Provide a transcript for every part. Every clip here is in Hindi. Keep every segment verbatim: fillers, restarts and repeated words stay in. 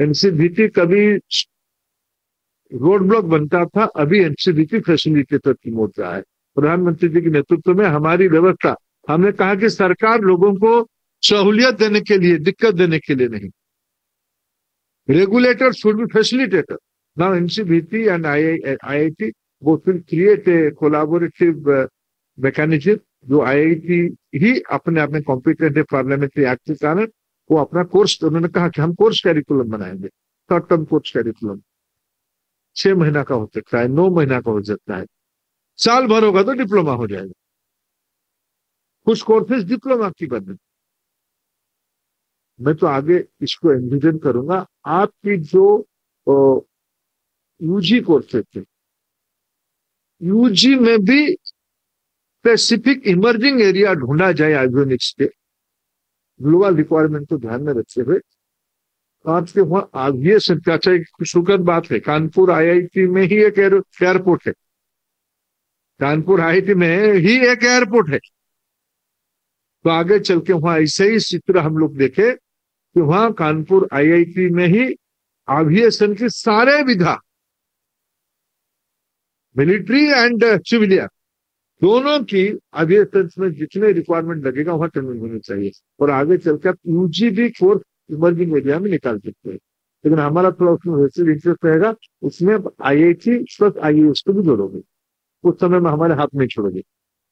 एनसीबीटी कभी रोड ब्लॉक बनता था, अभी एनसीबीटी फैसिलिटेटर की मोड रहा है। प्रधानमंत्री जी के नेतृत्व में हमारी व्यवस्था, हमने कहा कि सरकार लोगों को सहूलियत देने के लिए, दिक्कत देने के लिए नहीं। Regulator should be facilitator. Now NCBT and IIT both will create a collaborative uh, mechanism, जो आईआईटी ही अपने आप में कॉम्पिटेंट है पार्लियामेंट्री एक्ट के कारण। वो अपना कोर्स, उन्होंने कहा कि हम कोर्स कैरिकुलम बनाएंगे, शॉर्ट टर्म कोर्स कैरिकुलम, छह महीना का हो सकता है, नौ महीना का हो सकता है, साल भर होगा तो डिप्लोमा हो जाएगा। कुछ कोर्सेज डिप्लोमा की बने। मैं तो आगे इसको एनविजन करूंगा। आपकी जो यूजी कोर्सेज थे, यूजी में भी स्पेसिफिक इमर्जिंग एरिया ढूंढा जाए एवियोनिक्स के, ग्लोबल रिक्वायरमेंट को ध्यान में रखते हुए। आपके वहां एविएशन का अच्छा एक सुखद बात है, कानपुर आईआईटी में ही एक एयरपोर्ट है, कानपुर आईआईटी में ही एक एयरपोर्ट है। तो आगे चल के वहां ऐसे ही चित्र हम लोग देखे कि वहां कानपुर आईआईटी में ही एविएशन की सारे विधा, मिलिट्री एंड सिविलियन दोनों की एविएशन में जितने रिक्वायरमेंट लगेगा वहां ट्रेनिंग होनी चाहिए। और आगे चलकर यूजी भी कोर्स इमर्जिंग एरिया में निकाल सकते हैं, लेकिन हमारा थोड़ा उसमें वैसे इंटरेस्ट रहेगा, उसमें आईआईटी प्लस आईएएस को भी जोड़ोगे, उस समय में हमारे हाथ में छोड़ोगे।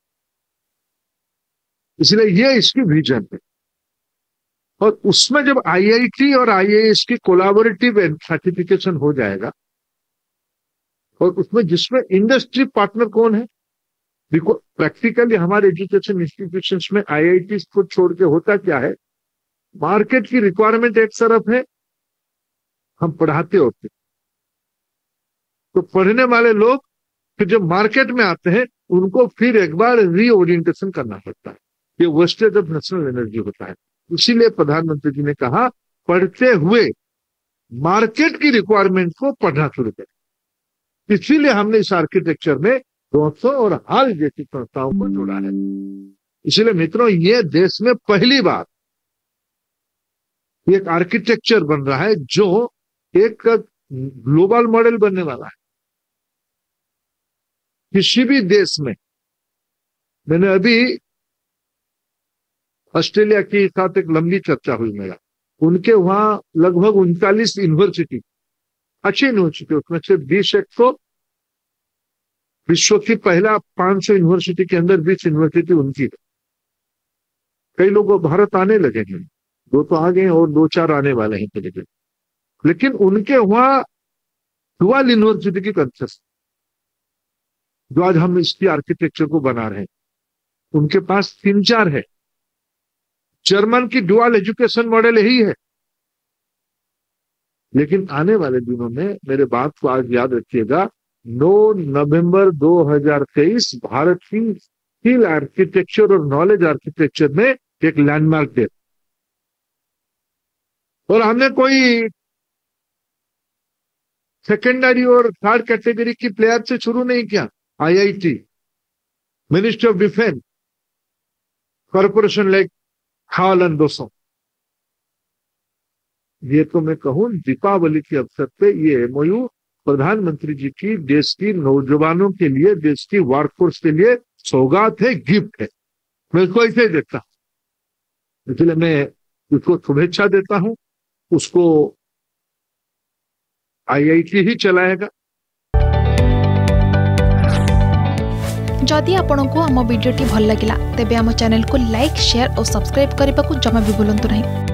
इसलिए ये इसकी विजन है। और उसमें जब आईआईटी और आईएएस की कोलैबोरेटिव सर्टिफिकेशन हो जाएगा, और उसमें जिसमें इंडस्ट्री पार्टनर कौन है, देखो प्रैक्टिकली हमारे एजुकेशन इंस्टीट्यूशंस में आईआईटी को छोड़ के होता क्या है, मार्केट की रिक्वायरमेंट एक तरफ है, हम पढ़ाते होते, तो पढ़ने वाले लोग फिर जब मार्केट में आते हैं उनको फिर एक बार रीओरिएंटेशन करना पड़ता है। ये वेस्टेज ऑफ नेशनल एनर्जी होता है। इसीलिए प्रधानमंत्री जी ने कहा पढ़ते हुए मार्केट की रिक्वायरमेंट को पढ़ना शुरू करें। इसीलिए हमने इस आर्किटेक्चर में दोस्तों और हाल जैसी संस्थाओं को जोड़ा है। इसलिए मित्रों, ये देश में पहली बार एक आर्किटेक्चर बन रहा है जो एक ग्लोबल मॉडल बनने वाला है। किसी भी देश में, मैंने अभी ऑस्ट्रेलिया के साथ एक लंबी चर्चा हुई मेरा, उनके वहां लगभग उनतालीस यूनिवर्सिटी, अच्छी यूनिवर्सिटी, उसमें से बीस एक तो विश्व की पहला पांच सौ यूनिवर्सिटी के अंदर बीस यूनिवर्सिटी उनकी है। कई लोग भारत आने लगे हैं, दो तो आ गए और दो चार आने वाले हैं चले गए, लेकिन उनके वहां डुअल यूनिवर्सिटी की कंसेप्ट, जो आज हम इसकी आर्किटेक्चर को बना रहे हैं, उनके पास तीन चार है। जर्मन की डुअल एजुकेशन मॉडल यही है। लेकिन आने वाले दिनों में, मेरे बात को आज याद रखिएगा, नौ नवंबर दो हज़ार तेईस भारत की स्किल आर्किटेक्चर और नॉलेज आर्किटेक्चर में एक लैंडमार्क डे, और हमने कोई सेकेंडरी और थर्ड कैटेगरी की प्लेयर से शुरू नहीं किया। IIT, ministry of defence, corporation like HAL and दोस्तों, ये तो मैं कहूं दीपावली के अवसर पे ये एमओयू प्रधानमंत्री जी की देश की नौजवानों के लिए, देश की वर्कफोर्स के लिए सौगात है, गिफ्ट है। मैं इसको ऐसे ही देखता हूं, इसलिए मैं उसको शुभेच्छा देता हूं। उसको आईआईटी ही चलाएगा। जदि आपंक आम भिडी भल लगा तेब आम चैनल को लाइक, शेयर और सब्सक्राइब करने को जमा भी भूलु नहीं।